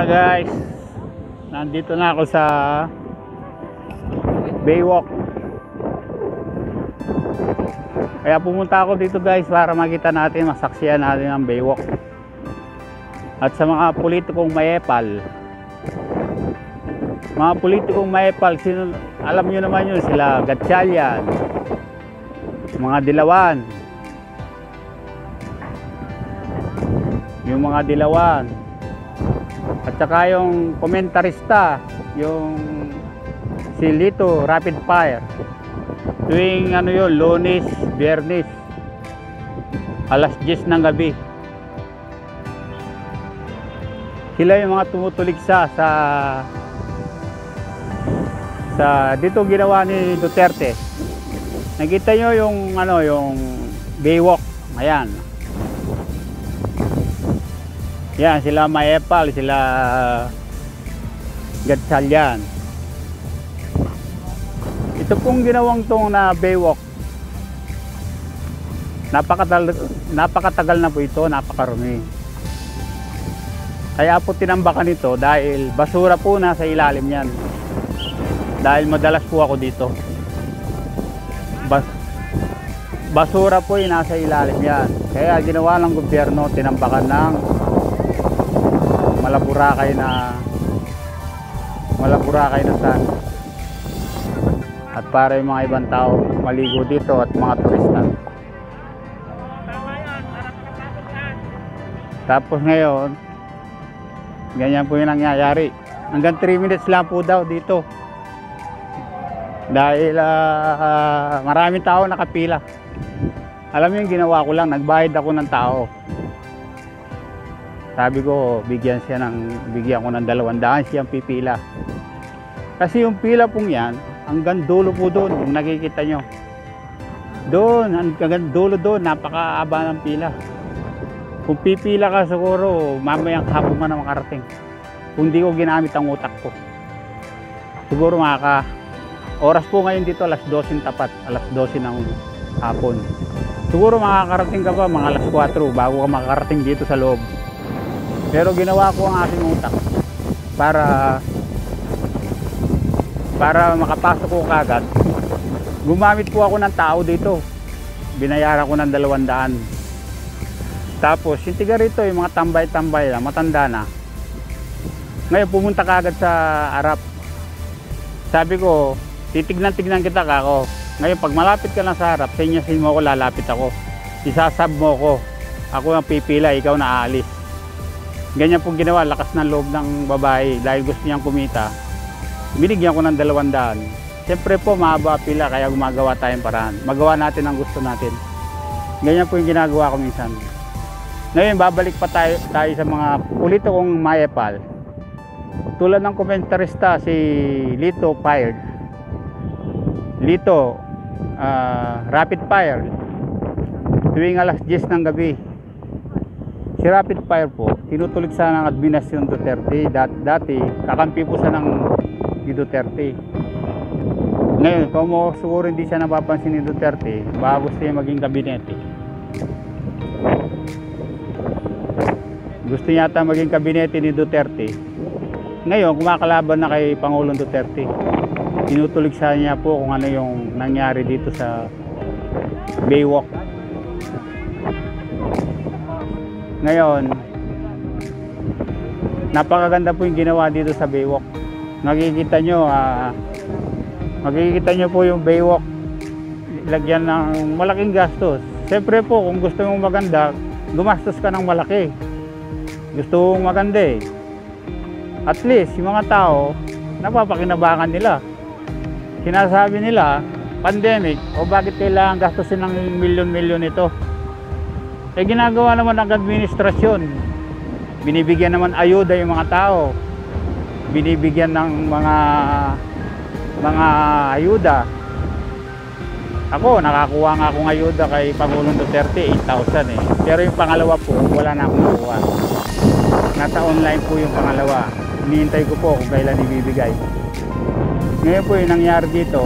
Tara guys, nandito na ako sa Baywalk. Kaya pumunta ako dito guys para makita natin, masaksiyan natin ang Baywalk. At sa mga politikong mayepal, sino, alam nyo naman yun, sila Gatchalian, mga Dilawan, yung mga Dilawan, at saka yung komentarista, yung si Lito Rapid Fire, tuwing ano yun, Lunes, Biyernes, alas 10 ng gabi. Sila yung mga tumutuligsa sa dito ginawa ni Duterte. Nakita nyo yung ano, yung Baywalk. Ayan. Yan, sila Mayepal, sila Gatchalian. Ito pong ginawang tong na Baywalk, napakatagal na po ito, napakarumi. Kaya po tinambakan ito dahil basura po nasa ilalim yan. Dahil madalas po ako dito. Basura po yung nasa ilalim yan. Kaya ginawa ng gobyerno, tinambakan ng Malaburakay na sand. At para yung mga ibang tao maligo dito at mga turista. Tapos ngayon, ganyan po yung nangyayari. Hanggang 3 minutes lang po daw dito. Dahil maraming tao nakapila. Alam mo yung ginawa ko lang, nagbayad ako ng tao. Sabi ko, bigyan ko ng 200 siyang pipila. Kasi yung pila pong yan, hanggang dulo po doon, kung nakikita nyo. Doon, hanggang dulo doon, napakaaba ng pila. Kung pipila ka siguro, mamayang hapon ka na makarating. Kung di ko ginamit ang utak ko. Siguro oras po ngayon dito, alas 12 tapat, alas 12 ng hapon. Siguro makakarating ka pa mga alas 4 bago ka makakarating dito sa loob. Pero ginawa ko ang aking utak para makapasok ko kagad. Gumamit po ako ng tao dito. Binayaran ko ng 200. Tapos yung tiga rito, yung mga tambay-tambay na, matanda na. Ngayon pumunta kagad sa harap. Sabi ko, titignan kita kako. Ngayon pag malapit ka na sa harap, sinyasin mo ako, lalapit ako. Isasab mo ko. Ako ang pipila, ikaw na aalis. Ganyan po ginawa, lakas ng loob ng babae dahil gusto niyang kumita. Binigyan ko ng 200. Siyempre po mahaba pila kaya gumagawa tayong paraan. Magawa natin ang gusto natin. Ganyan po yung ginagawa ko minsan. Ngayon babalik pa tayo sa mga politikong mayepal. Tulad ng komentarista si Lito Rapid Fire, tuwing alas 10 ng gabi. Si Rapid Fire po, tinutulig sana ng administrasyon Duterte. Dati, kakampi po siya ng Duterte. Ngayon, kung siguro hindi siya napapansin ni Duterte, baka gusto niya maging kabinete. Gusto niya ata maging kabinete ni Duterte. Ngayon, kumakalaban na kay Pangulong Duterte. Tinutulig sa niya po kung ano yung nangyari dito sa Baywalk. Ngayon, napakaganda po yung ginawa dito sa Baywalk. Makikita nyo po yung Baywalk. Lagyan ng malaking gastos. Siyempre po, kung gusto mong maganda, gumastos ka ng malaki. Gusto mong maganda eh. At least, yung mga tao, napapakinabangan nila. Sinasabi nila, pandemic, o bakit kailangan gastusin ng milyon-milyon ito? Eh ginagawa naman ng administrasyon. Binibigyan naman ayuda yung mga tao. Binibigyan ng mga ayuda. Ako, nakakuha nga akong ayuda kay Pangulong Duterte, 8,000 eh. Pero yung pangalawa po, wala na akong nakuha. Nasa online po yung pangalawa. Hinihintay ko po kung kailan ibibigay. Ngayon po yung nangyari dito,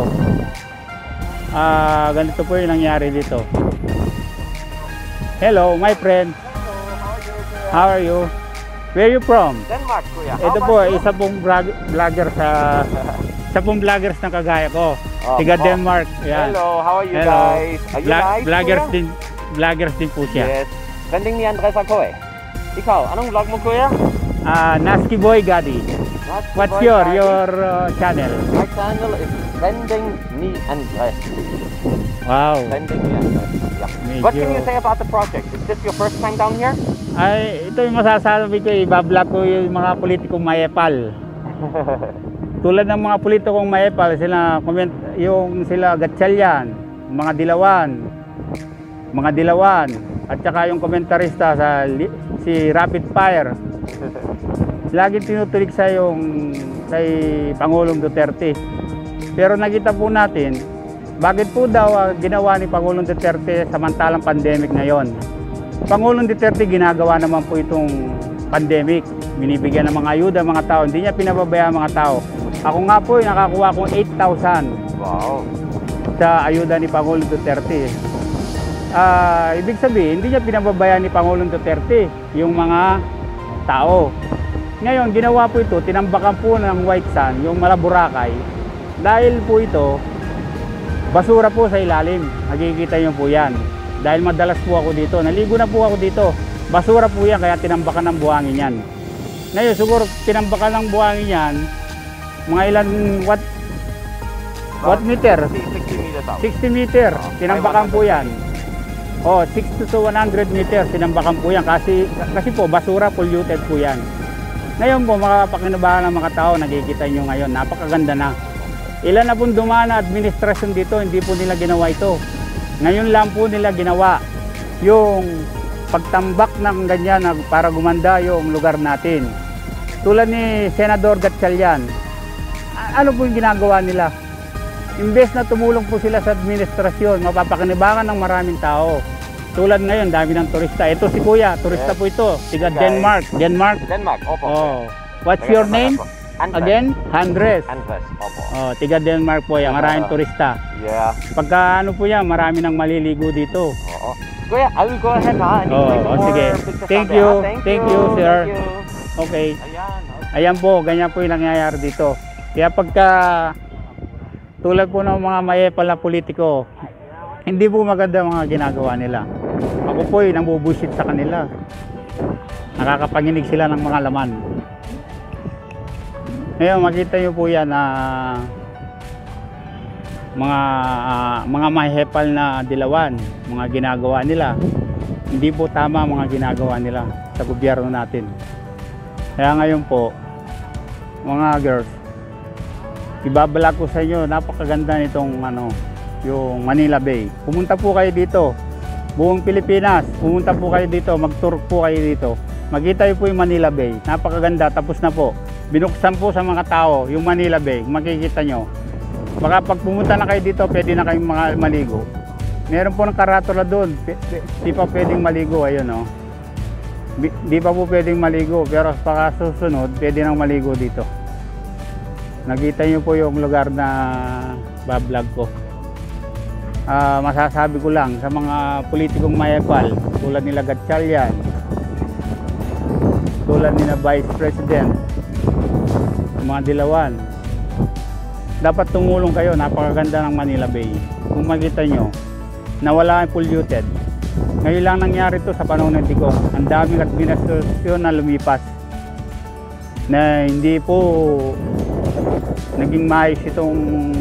ganito po yung nangyari dito. Hello, my friend. How are you? Where you from? Denmark, kuya. Ito po, isa pong vlogger isa pong vloggers ng kagaya ko. Tiga Denmark. Yan. Hello, how are you Hello. guys? Are you nice, kuya? Vloggers din po siya. Yes. Trending ni Andres ako eh. Ikaw, anong vlog mo, kuya? Nasty Boy Gaddy. What's your channel? My channel is Trending ni Andres. Wow. Trending ni Andres. Yeah. What can you say about the project? Is this your first time down here? Ay, ito yung masasabi ko, ibablog ko yung mga politikong mayepal. Tulad ng mga politikong mayepal, sila Gatchalian, mga Dilawan, at saka yung komentarista si Rapid Fire. Lagi tinutulig sa kay Pangulong Duterte. Pero nakita po natin, bakit po daw ginawa ni Pangulong Duterte samantalang pandemic ngayon? Pangulong Duterte ginagawa naman po itong pandemic. Binibigyan ng mga ayuda mga tao, hindi niya pinababayaan mga tao. Ako nga po, nakakuha akong 8,000 Wow. sa ayuda ni Pangulong Duterte. Ibig sabihin, hindi niya pinababayaan ni Pangulong Duterte yung mga tao. Ngayon, ginawa po ito, tinambakan po ng White Sand, yung Malaburakay. Dahil po ito, basura po sa ilalim. Nakikita niyo po yan. Dahil madalas po ako dito, naligo na po ako dito. Basura po yan, kaya tinambakan ng buhangin yan. Ngayon, siguro tinambakan ng buhangin yan, mga ilan, what meter? 60 meters out. 60 meter, tinambakan po yan. 60 to 100 meters, tinambakan po yan. Kasi po, basura, polluted po yan. Ngayon po, makapakinabahan ng mga tao, nakikita nyo ngayon, napakaganda na. Ilan na pong dumaan na administrasyon dito, hindi po nila ginawa ito. Ngayon lang po nila ginawa yung pagtambak ng ganyan para gumanda yung lugar natin. Tulad ni Senador Gatchalian, ano po yung ginagawa nila? Imbes na tumulong po sila sa administrasyon, mapapakinabangan ng maraming tao. Tulad ngayon, dami ng turista. Ito si Kuya, turista po ito. Tiga Denmark. Denmark, opo. What's your name? Andres. Again? Andres. Opo. Tiga Denmark po yan. Maraming turista. Yeah. Pagka ano po yan, marami nang maliligo dito. Oo. Kuya, I will go ahead ha. Sige. Thank you, sir. Thank you. Okay. Ayan. Ayan po, ganyan po yung nangyayari dito. Kaya pagka tulad po ng mga mayepal na politiko, hindi po maganda mga ginagawa nila. Ako po ay nambubusit sa kanila. Nakakapanginig sila ng mga laman. Ngayon makita nyo po yan na mga mahepal na dilawan, mga ginagawa nila. Hindi po tama mga ginagawa nila sa gobyerno natin. Kaya ngayon po, mga girls, ibabalak ko sa inyo, napakaganda nitong yung Manila Bay. Pumunta po kayo dito, buong Pilipinas, pumunta po kayo dito, mag-tour po kayo dito. Makita niyo po yung Manila Bay, napakaganda, tapos na po. Binuksan po sa mga tao yung Manila Bay, makikita nyo. Baka pag pumunta na kayo dito, pwede na kayong maligo. Meron po ng karatula doon, di pa pwedeng maligo, ayun o. Di pa po pwedeng maligo, pero pagka susunod, pwede nang maligo dito. Nakita nyo po yung lugar na bablog ko. Masasabi ko lang sa mga politikong mayepal, tulad nila Gatchalian, tulad nila Vice President, mga dilawan, dapat tumulong kayo. Napakaganda ng Manila Bay. Kung makita nyo, nawala ang polluted. Ngayon lang nangyari to sa panahon ng Digong. Ang daming administrasyon na lumipas na hindi po naging maayos itong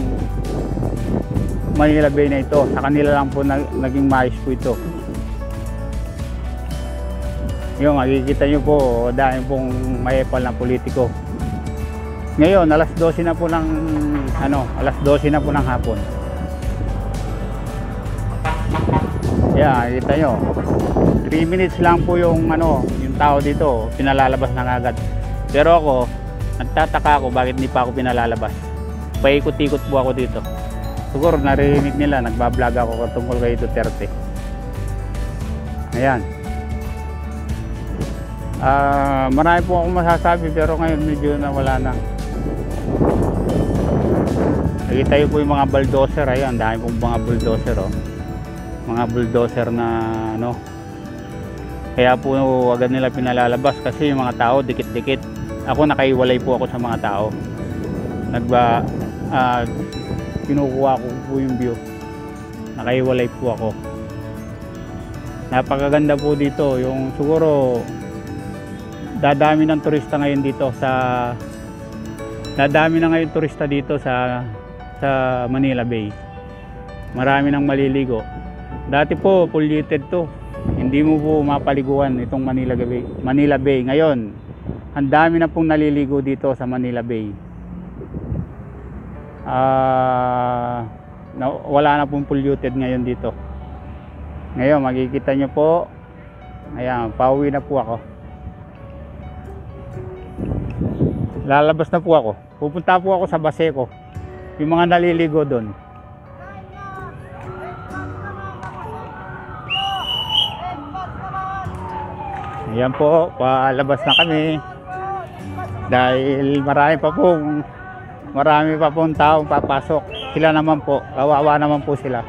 Manila Bay na ito. Sa kanila lang po naging maayos po ito. Yung makikita nyo po, dahil pong mayepal na politiko. Ngayon, alas 12 na po ng hapon. Yeah, kita nyo. 3 minutes lang po yung tao dito, pinalalabas na agad. Pero ako, nagtataka ako bakit hindi pa ako pinalalabas. Paikot-ikot po ako dito. Siguro narinig nila, nagbablog ako tungkol kay Duterte. Ayan. Marami po akong masasabi, pero ngayon medyo nawala na. Nakita nyo po yung mga bulldozer. Ayan, dami pong mga bulldozer. Mga bulldozer na Kaya po agad nila pinalalabas kasi yung mga tao dikit-dikit. Ako nakaiwalay po ako sa mga tao. Kinukuha ko po yung view. Nakaiwalay po ako. Napakaganda po dito. Yung siguro dadami ng turista ngayon dito dadami na ngayon turista dito sa Manila Bay. Marami nang maliligo. Dati po polluted to. Hindi mo po mapaliguan itong Manila Bay. Ngayon, ang dami na pong naliligo dito sa Manila Bay. Wala na pong polluted ngayon dito. Ngayon, makikita nyo po. Ayan, pauwi na po ako. Lalabas na po ako. Pupunta po ako sa Baseco. Yung mga naliligo doon. Ayan po, palabas na kami. Dahil marami pa pong taong papasok. Sila naman po, kawawa naman po sila.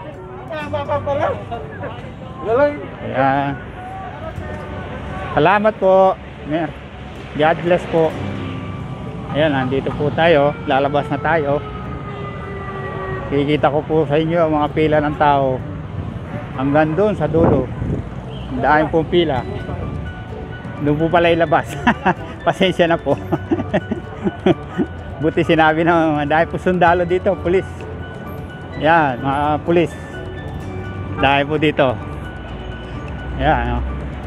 Ayan. Salamat po. God bless po. Ayan, nandito po tayo. Lalabas na tayo. Kikita ko po sa inyo ang mga pila ng tao. Hanggang doon sa dulo. Ang dahil pong pila. Doon po pala ilabas. Pasensya na po. Buti sinabi na dahil po sundalo dito, pulis. Yan, mga pulis. Dahil po dito. Yan.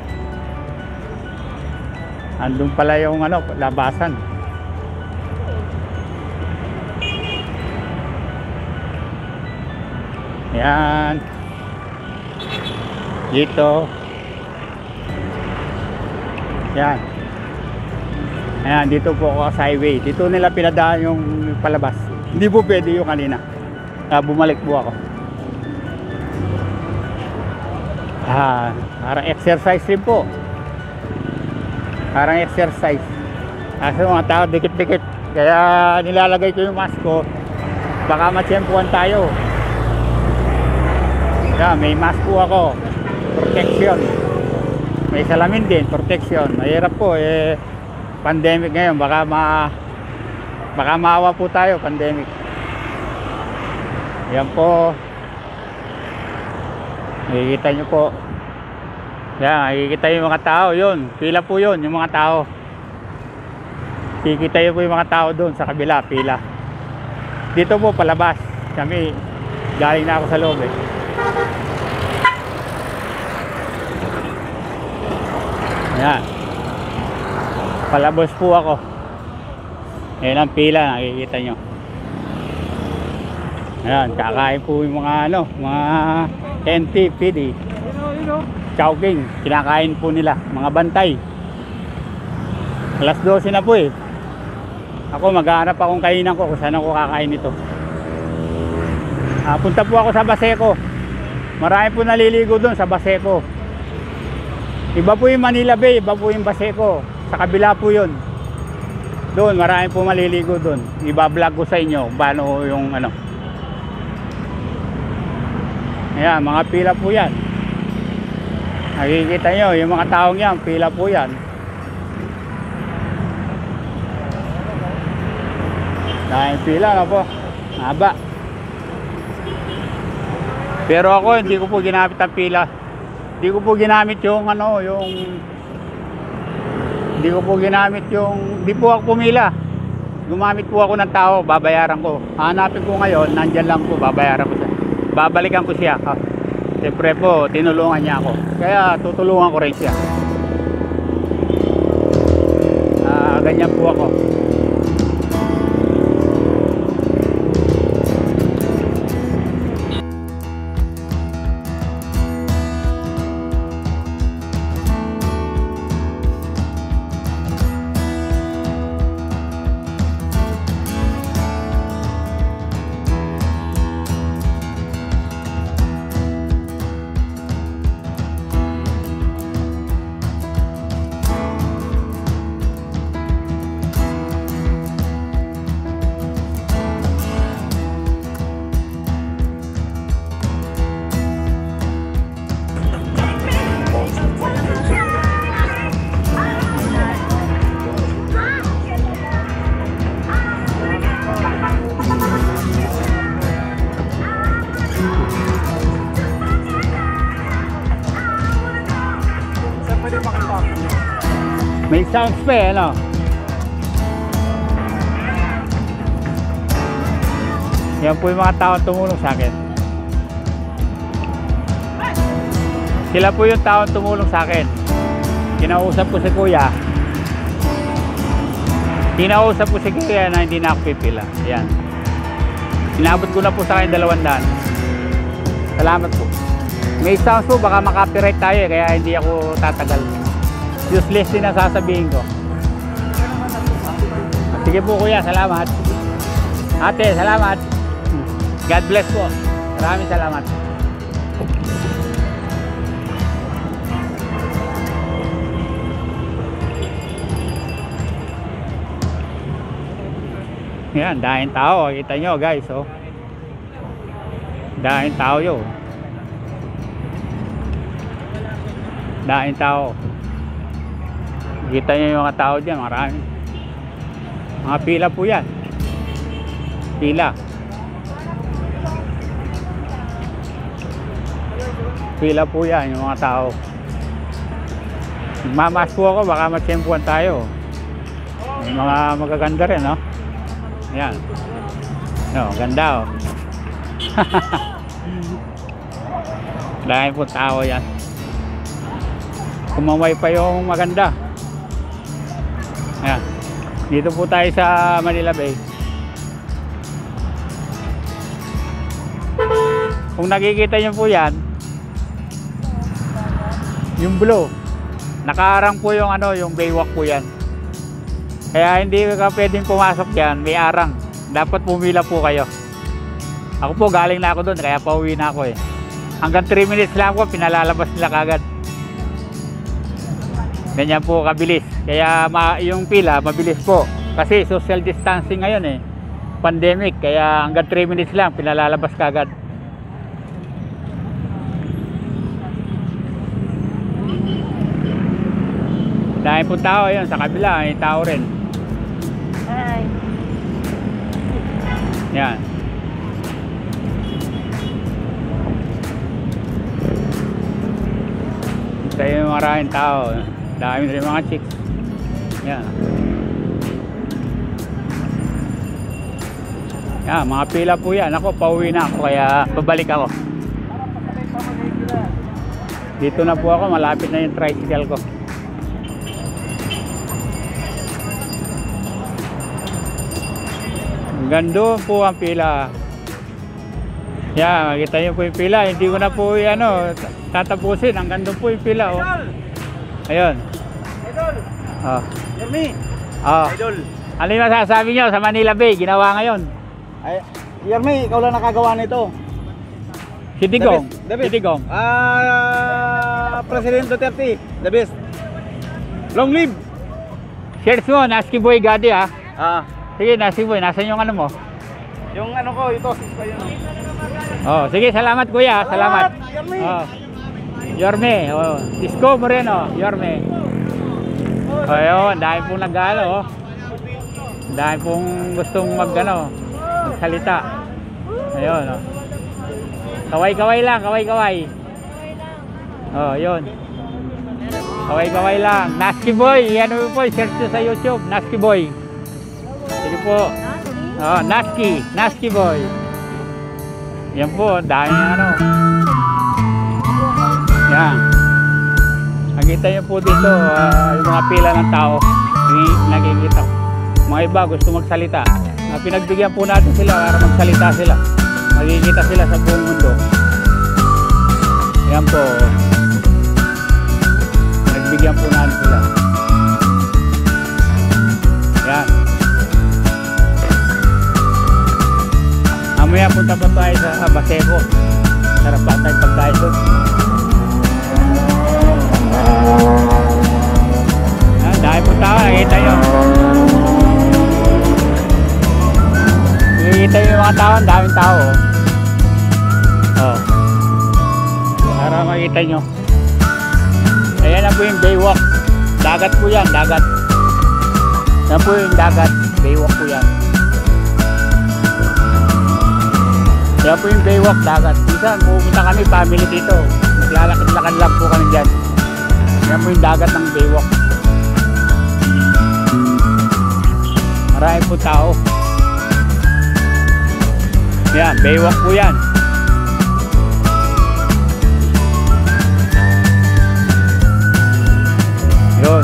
Andun pala yung labasan. Yan. Dito. Yan. Ayan, dito po ako sa highway. Dito nila pinadaan yung palabas. Hindi po pwede yung kanina. Bumalik po ako. Parang exercise rin po. Parang exercise. Kasi mga tao dikit-dikit. Kaya nilalagay ko yung mask ko. Baka matsyempuan tayo. Kaya may mask po ako. Protection. May salamin din, protection. Mahirap po pandemic ngayon, baka maawa po tayo, pandemic. Yan po. Nakikita nyo po. Yan, nakikita yung mga tao, yun. Pila po yun, yung mga tao. Nakikita nyo po yung mga tao doon sa kabila, pila. Dito po, palabas. Kami, galing na ako sa loob Ayan. Palabas po ako. Ayan ang pila, nakikita nyo. Ayan, kakain po yung mga mga NT, PD. Chowking, kinakain po nila, mga bantay. Alas 12 na po Ako maghahanap akong kainan ko kung saan ako kakain ito. Punta po ako sa Baseco. Marami po naliligo doon sa Baseco. Iba po yung Manila Bay, iba po yung Baseco. Sa kabila po yun. Doon, marami po maliligo doon. Iba-vlog ko sa inyo paano yung Ayan, mga pila po yan. Nakikita nyo, yung mga taong yan, pila po yan. Dahil pila na po. Haba. Pero ako, hindi ko po ginamit ang pila. Hindi ko po ginamit yung hindi po ako pumila. Gumamit po ako ng tao, babayaran ko. Hanapin ko ngayon, nandyan lang po, babayaran ko siya. Babalikan ko siya. Siyempre po, tinulungan niya ako. Kaya tutulungan ko rin siya. Ganyan po ako. pwede makita. May sounds pa eh, ano? Yan po yung mga taong tumulong sa akin. Sila po yung taong tumulong sa akin. Kinausap ko si Kuya. Kinausap ko si Kuya na hindi na ako pipila. Yan. Inabot ko na po sa akin 200. Salamat po. May sounds po, baka makapiright tayo eh, kaya hindi ako tatagal. Useless din ang sasabihin ko. Sige po Kuya, salamat. Ate, salamat. God bless po. Maraming salamat. Yan, dahil tao. Kita nyo guys, oh. Dahil tao yun. Dahil tao. Kita nyo yung mga tao dyan, marami. Mga pila po yan. Pila. Pila po yan, yung mga tao. Mamas po ako, baka matsempuan tayo. May mga magaganda rin, no? Yan. No, ganda, oh. Dahil po tao yan. Kumamay pa yung maganda. Yan. Dito po tayo sa Manila Bay. Kung nakikita nyo po yan, yung blue, nakaarang po yung ano, yung baywalk po yan. Kaya hindi ka pwedeng pumasok yan, may arang. Dapat pumila po kayo. Ako po galing na ako doon, kaya pauwi na ako eh. Hanggang 3 minutes lang po, pinalalabas nila kagad. Ganyan po kabilis. Kaya yung pila, mabilis po. Kasi social distancing ngayon eh. Pandemic, kaya hanggang 3 minutes lang, pinalalabas kagad. Dahil po tao yun, sa kabila, may tao rin. Hi. Yan. Ito yung maraming tao. Dami rin mga chicks. Yan. Yan, mga pila po yan. Ako, pauwi na ako, kaya babalik ako. Dito na po ako, malapit na yung tricycle ko. Gando po ang pila. Yan, makita nyo po yung pila. Hindi ko na po ano, tatapusin. Ang gando po yung pila. Oh. Ayun. Idol! Oh. Jeremy! Oh. Idol! Ano yung masasabi nyo sa Manila Bay? Ginawa ngayon. Ay, Jeremy, ikaw lang nakagawa nito. Si Digong. The best. Si Digong. President Duterte. The best. Long live! Shares mo, Nasky Boy Gadi ha. Ah, Sige, Nasky Boy, nasan yung ano mo? yung ano ko, ito, sis ko yun. Oh, sige, salamat kuya. Salamat. Jeremy! Oh. Yorme, oh. Isko Moreno, Yorme. Oh, ayun, dahil pong nag-ano, oh. Dahil pong gustong magano, magsalita. Ayun, oh. Kaway-kaway lang, kaway-kaway. Oh, yun. Kaway-kaway lang. Nasky Boy, ano po, search nyo sa YouTube, Nasky Boy. Sige po. Oh, Nasky Boy. Yan po, dahil ano. Yan. Nakita nyo po dito, yung mga pila ng tao. Nakikita ko. Mga iba gusto magsalita. Pinagbigyan po natin sila para magsalita sila. Makikita sila sa buong mundo. Yan po. Nagbigyan po natin sila. Yan. Mamaya punta pa tayo sa Baseco. Sarap pa tayo pagkain doon. Yan, dahil po tao, nakikita nyo. Nakikita nyo yung mga tao, ang daming tao. Oh. Para makita nyo. Ayan na po yung baywalk. Dagat po yan, dagat. Yan po yung dagat. Baywalk po yan. Yan po yung baywalk, dagat. Minsan, pupunta kami, family dito. Maglalakad-lakad lang po kami dyan. Yan po yung dagat ng Baywalk. Marami po tao. Yan, Baywalk po yan. Yun.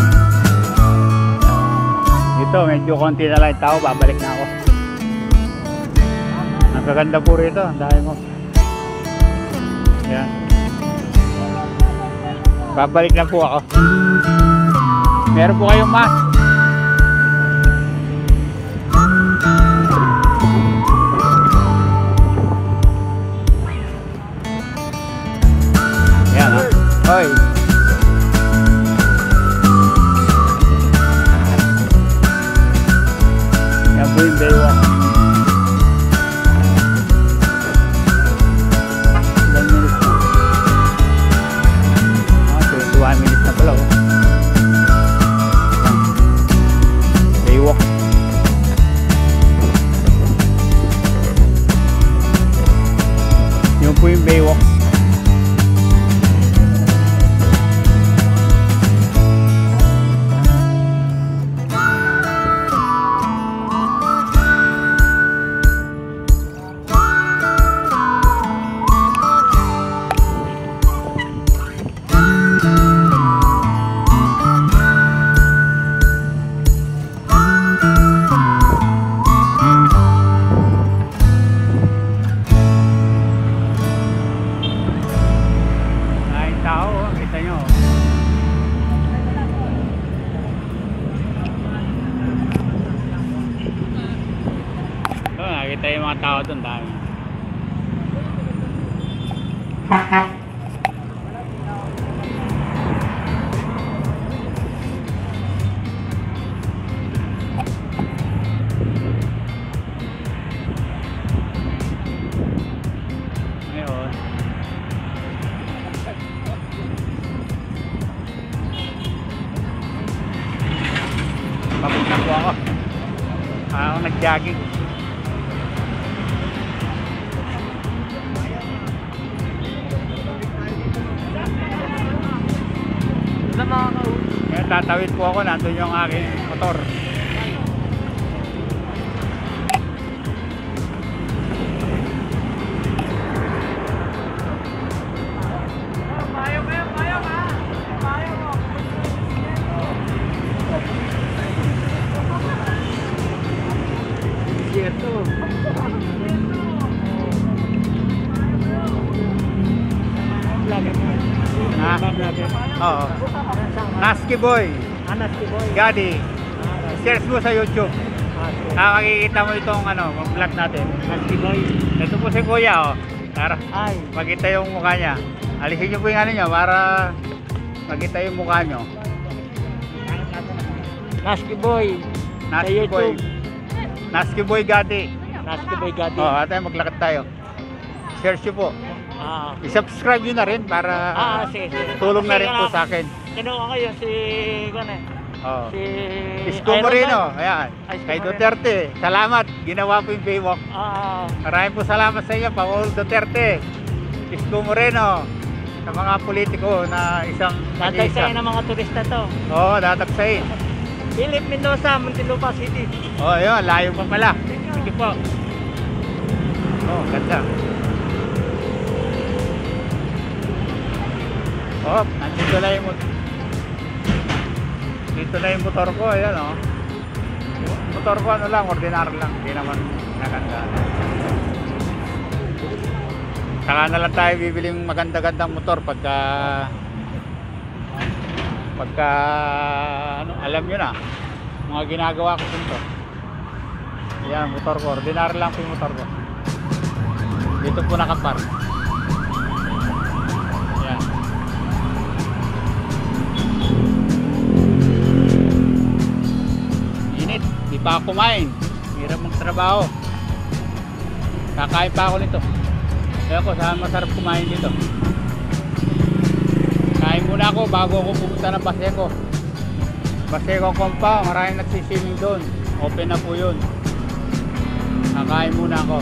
Ito, medyo konti na lang yung tao. Babalik na ako. Nagkaganda po rito. Ang dami mo. Yan. Babalik na po ako. Meron po kayong mask. Yan ha. Hoy. Yan po yung Baywalk. Ilan minutes na? 21 minutes na pala oh. Baywalk. Yun po yung Baywalk. Nakita yung mga tao doon, dami. Ngayon, papunta po ako. Ako nag-jogging. Kaya tatawid po ako, nandun yung aking motor. Oo. Nasky Boy. Nasky Boy. Gadi. Search mo sa YouTube. Makikita mo itong vlog natin. Nasky Boy. Ito po si Kuya oh. Tara. Ay. Makita yung mukha niya. Alisin niyo po yung niya para makita yung mukha niyo. Nasky Boy. Nasky Boy. Nasky Boy Gadi. Nasky Boy Gadi. Oh, ate maglakad tayo. Search niyo po. I-subscribe nyo na rin para sige. tulong na rin po sa akin. Kinuha ko yun si Oh. si Isko Moreno, ayan. Kay Duterte, salamat. Ginawa po yung Baywalk. Maraming po salamat sa inyo, Paul Duterte, Isko Moreno, sa mga politiko na isang tatagsayin ng mga turista to. Oo, tatagsayin. Philip Mendoza, Muntinlupa City. Oh, yun, layo pa pala. Sige po. Oh, ganda. Oh, nandito na yung dito na yung motor ko, ayan oh. Yung motor ko lang, ordinar lang, hindi naman naganda. Saka na lang tayo bibiling maganda-gandang motor pagka alam nyo na mga ginagawa ko dito. Ayan, motor ko, ordinar lang po yung motor ko. Dito po nakapark. Ayan. Di pa ako kumain, hirap magtrabaho. Kakain pa ako nito. Kaya ko saan masarap kumain dito. Kain muna ako bago ako pupunta ng Paseco. Paseco compound, maraming nagsiswimming doon. Open na po yun. Kakain muna ako.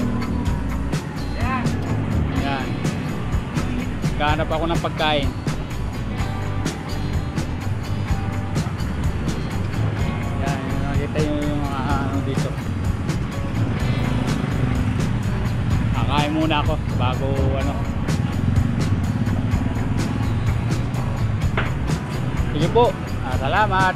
Yan. Kahanap ako ng pagkain. Kain muna ako bago ano. Sige po. Salamat.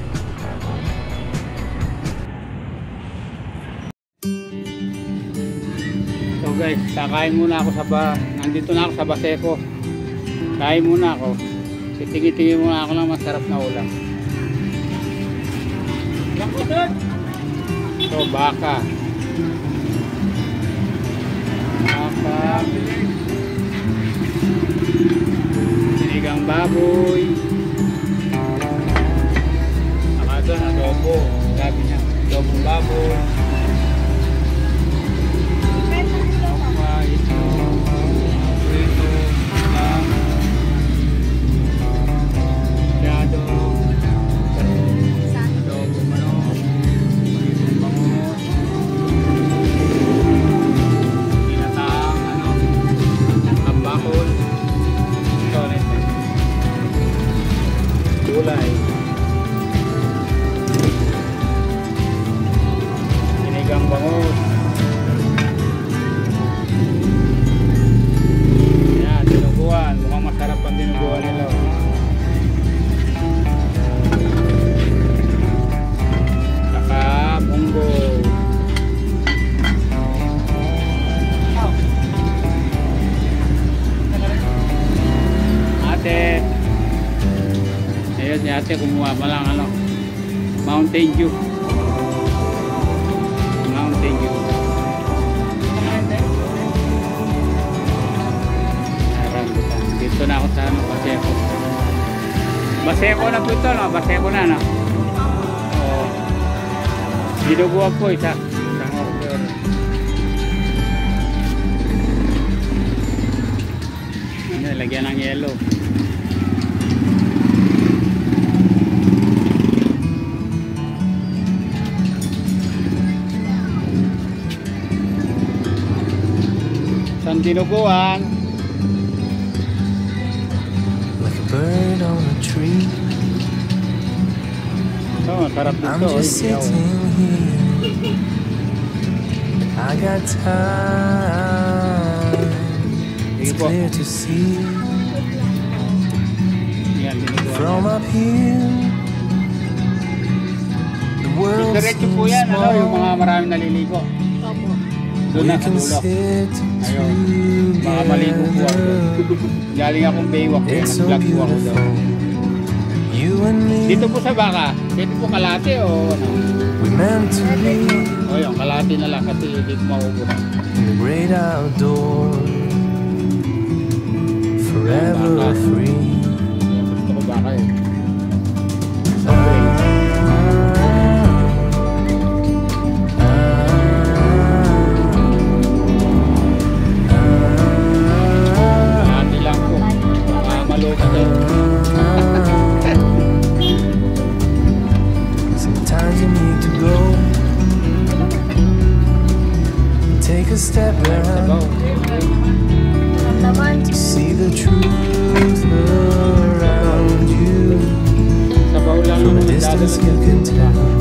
So guys, kakain muna ako nandito na ako sa Baseco. Kain muna ako. Titingin-tingin muna ako ng masarap na ulam. So baka. Sinigang baboy. Saka doon adobo. Sabi niya, adobong baboy. Gulay. Sinigang bangus. Yan, dinuguan. Mukhang masarap ang dinuguan nila. Saka munggo. Ate. Ayun si ate kumuha pa lang ano, Mountain Dew. Mountain Dew. Dito na ako sa ano, Baseco. Baseco na po ito, no? Baseco na, no? Oo. Dinuguan po isang order. Lagyan ng yellow. Dinuguan. Like a bird on a tree. Oh, sarap dito. I'm just sitting here. I got time. It's clear to see. From up here, the world diretso po yan, ano, yung mga maraming naliligo. Doon na sa dulo. Ayun, baka maligo po ako. Galing akong Baywalk, nag-vlog po ako doon. Dito po sa baka, dito po kalate o ano? O yun, kalate na lang kasi dito mauubos. The great outdoor, forever free. Gusto ko baka eh. Sometimes you need to go, take a step back to see the truth around you. From a distance you can tell